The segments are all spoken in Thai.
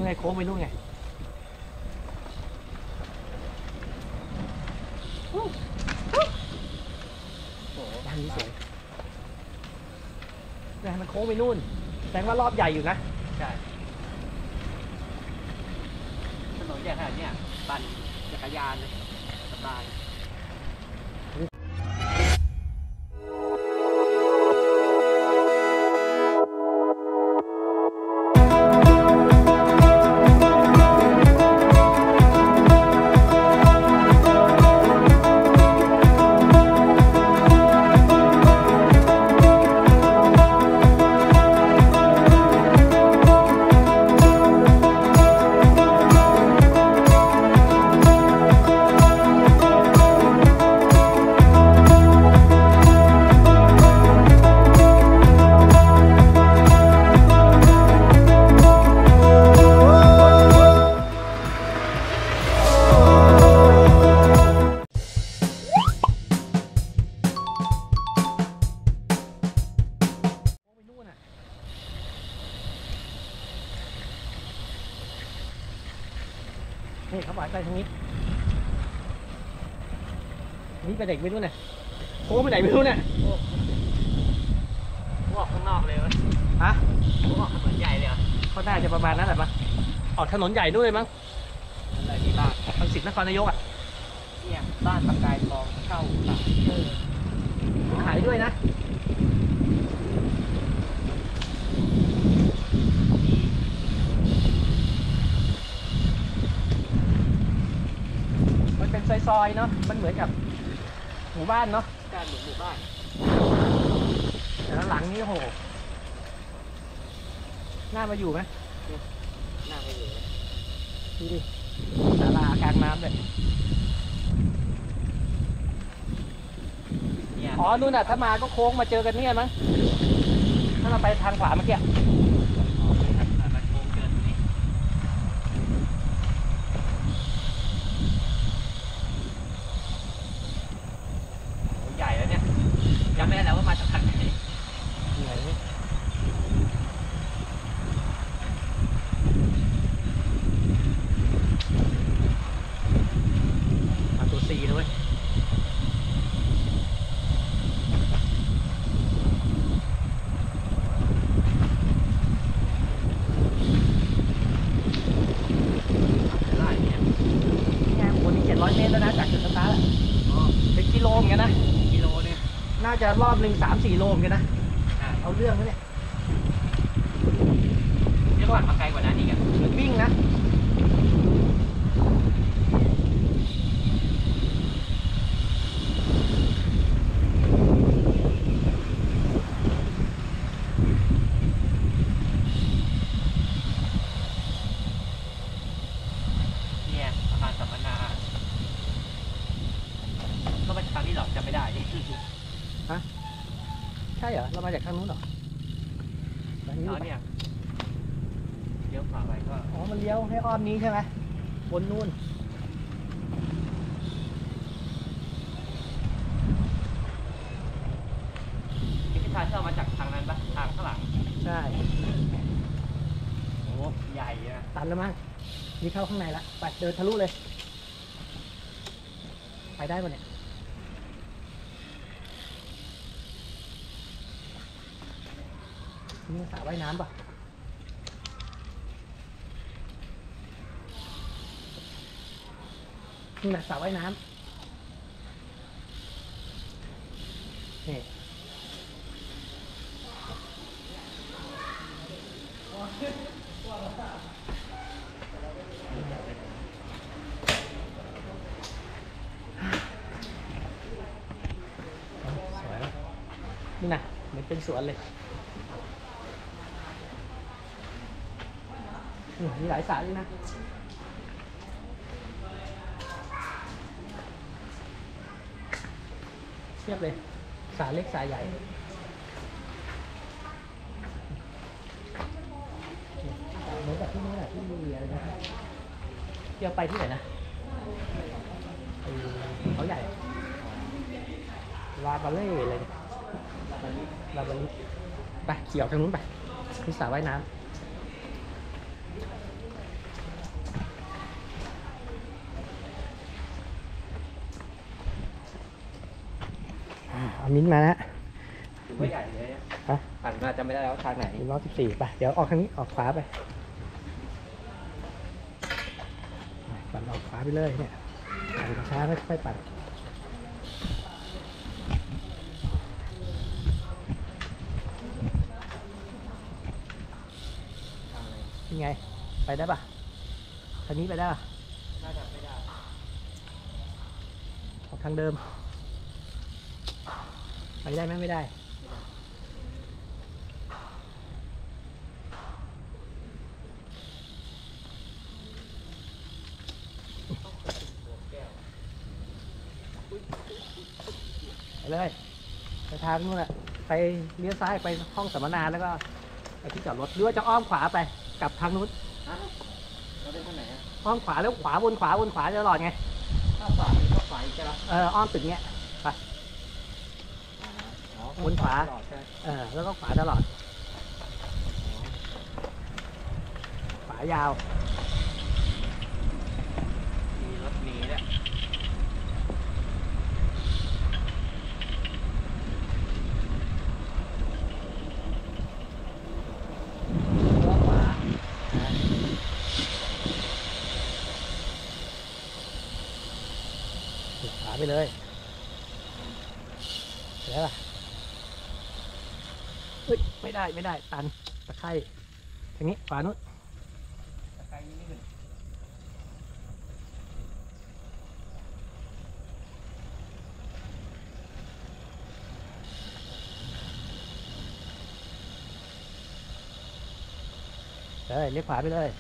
ไงโค้งไปนู่นไงโอ้โหทางนี้สวยแต่มันโค้งไปนู่นแสดงว่ารอบใหญ่อยู่นะใช่ถนนใหญ่ขนาดเนี้ยปั่นจักรยานเลยสบายนี่เขาบอกไปทางนี้นี่ไปเด็กไม่รู้เนี่ยโค้งไปไหนไม่รู้เนี่ยออกข้างนอกเลยวะฮะออกถนนใหญ่เลยเหรอเขาน่าจะประมาณนั้นแหละปะออกถนนใหญ่ด้วยมั้งอะไรที่บ้านรังสิตนครนายกอ่ะเนี่ยบ้านประกายทองเข้าขายด้วยนะมันเป็นซอยๆเนาะมันเหมือนกับหมู่บ้านเนาะการหมู่บ้านแต่ละหลังนี้โอ้โหน่ามาอยู่ไหมน่าไปอยู่ดูดิศาลากลางน้ำเลยอ๋อนู่นน่ะถ้ามาก็โค้งมาเจอกันเนี่ยมั้งถ้าเราไปทางขวาเมื่อกี้ใหญ่แล้วเนี่ยจำไม่ได้แล้วว่ามาจากทางไหนมาตัวซีเลย700 เมตรแล้วนะจากจุดสตาร์ทเป็นกิโลเหมือนกันนะกิโลเนี่ยน่าจะรอบหนึ่ง3-4 โลเหมือนกันนะเอาเรื่องแล้วเนี่ยเดี๋ยวก่อนมาไกลกว่านั้นอีกอ่ะเหมือนวิ่งนะเนี่ยอาคารสัมมนาก็ไปทางนี้หรอกจำไม่ได้ฮะใช่เหรอเรามาจากทางนู้นเหรอเนี่ยเลี้ยวขวาไปก็อ๋อมันเลี้ยวให้อ้อมนี้ใช่ไหมบนนู่นพิธาเช่ามาจากทางนั้นปะทางข้างหลังใช่โอ้ใหญ่อะตันแล้วมั้งนี่เข้าข้างในละไปเดินทะลุเลยไปได้ปะเนี่ยนี่สระว่ายน้ำป่ะนี่นะสระว่ายน้ำนี่สวยนี่นะเหมือนเป็นสวนเลยมีหลายสระด้วยนะเทียบเลยสระเล็กสระใหญ่เหมือนกับที่นี่แหละที่มีอะไรนะเที่ยวไปที่ไหนนะเขาใหญ่ลาบาเล่อะไรลาบาลิไปเกี่ยวทางนู้นไปมีสระว่ายน้ำเอามิ้นท์มานะถือว่าใหญ่เลยฮะผ่านมาจำไม่ได้แล้วทางไหน 114ไปเดี๋ยวออกทางนี้ออกขวาไปปั่นออกขวาไปเลยเนี่ยปั่นช้าค่อยๆปั่นยังไงไปได้ปะทางนี้ไปได้ปะน่าจะไม่ได้ออกทางเดิมไปได้ไหมไม่ได้ไปเลยไปทางนู้นแหละไปเลี้ยวซ้ายไปห้องสัมมนาแล้วก็ไปที่จอดรถหรือว่าจะอ้อมขวาไปกลับทางนู้นเราเป็นทางไหนอ่ะอ้อมขวาแล้วขวาวนขวาตลอดไงถ้าขวาก็ขวาอีกใช่ไหมอ้อมตึกเนี้ยไป วนขวา แล้วก็ขวาตลอดขวายาวมีรถหนีเนี่ยขวาขวาไปเลยเดี๋ยวล่ะเฮ้ยไม่ได้ตันตะไคร่ทางนี้ขวานู้นตะไคร้นิดหนึ่งเลี้ยวขวาไปเลย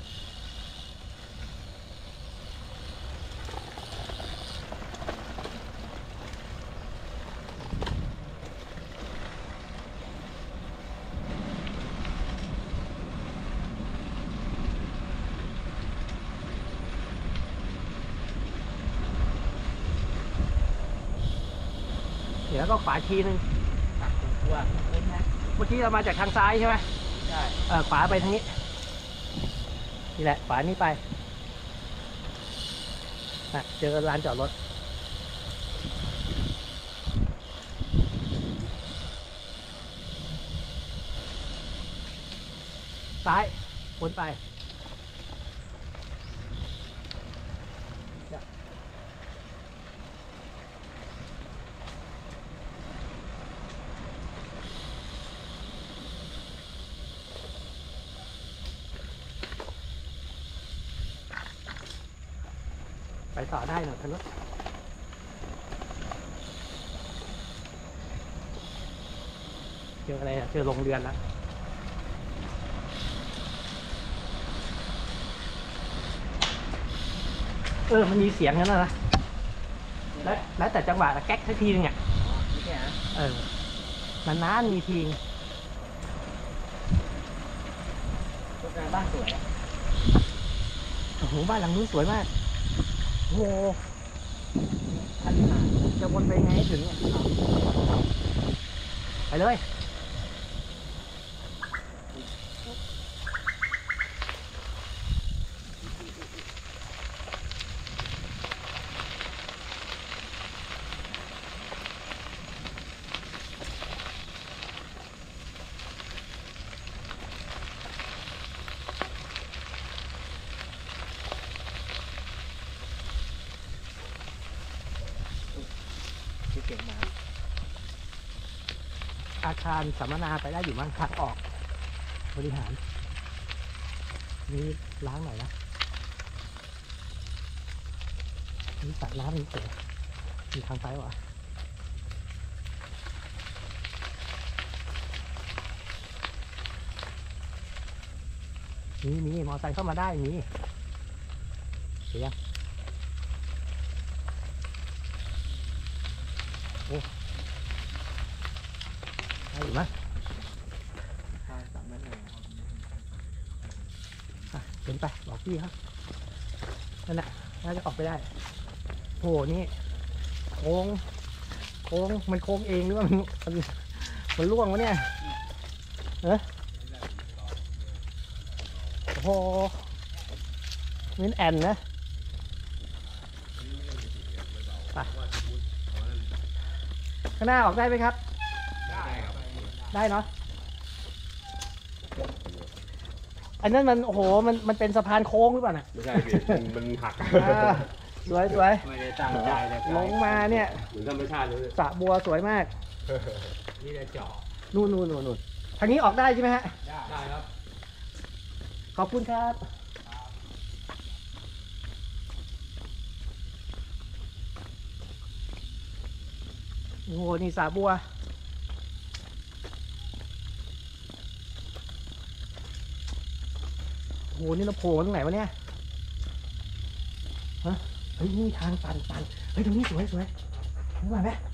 เดี๋ยวก็ขวาทีนึงตัวเล็กนะเมื่อกี้เรามาจากทางซ้ายใช่ไหมใช่ขวาไปทางนี้นี่แหละขวานี้ไปเจอลานจอดรถซ้ายวนไปไปต่อได้หน่อยทางนู้นเจออะไรเจอโรงเรือนแล้วมันมีเสียงนั้นนะแล้วแต่จังหวะแก๊กสักทีนึงอ่ะนี่แค่นะนานๆมีทีงโรงงานบ้านสวยอ่ะโอ้โหบ้านหลังนู้นสวยมากโอ้โหพันหาจะวนไปไงให้ถึงเนี่ยไปเลยที่เก่งมาอาคารสัมมนาไปได้อยู่มั้งทางออกบริหารนี่ล้างหน่อยนะนี่สระน้ำนี่เก๋มีทางไปวะมีมอเตอร์ไซค์เข้ามาได้มีเดี๋ยวโอ้ได้อยู่มั้ยทางสามนั่นเองเดินไปบอกพี่ครับนั่นแหละน่าจะออกไปได้โหนี่โค้งมันโค้งเองหรือว่ามันล่วงวะเนี่ยโอ้โหนี่แอนนะไปข้างหน้าออกได้ไหมครับได้ครับได้เนาะ อันนั้นมันโอ้โหมันเป็นสะพานโค้งหรือเปล่าน่ะไม่ใช่พี่มันหักสวยสวยไม่ได้ตั้งใจเลยลงมาเนี่ยเหมือนธรรมชาติเลยสระบัวสวยมากนี่จะเจาะนู่นทางนี้ออกได้ใช่ไหมฮะได้ครับขอบคุณครับ โอ้โห นี่สระบัว โอ้โห นี่เราโผล่มาตรงไหนวะเนี่ย ฮะ เฮ้ย นี่ทางตัน เฮ้ย ตรงนี้สวยนี่มาไหม